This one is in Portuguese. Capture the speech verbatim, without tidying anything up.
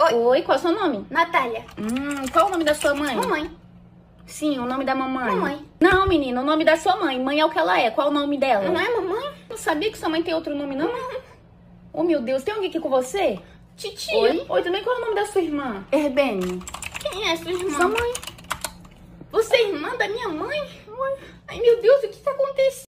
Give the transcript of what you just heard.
Oi. Oi, qual é o seu nome? Natália. Hum, qual é o nome da sua mãe? Mamãe. Sim, o nome da mamãe. Mamãe. Não, menina, o nome da sua mãe. Mãe é o que ela é. Qual é o nome dela? Não é mamãe? Não sabia que sua mãe tem outro nome, não? Oh, meu Deus, tem alguém aqui com você? Titia. Oi? Oi, também qual é o nome da sua irmã? Herbene. Quem é sua irmã? Sua mãe. Você é irmã da minha mãe? Ai, meu Deus, o que tá acontecendo?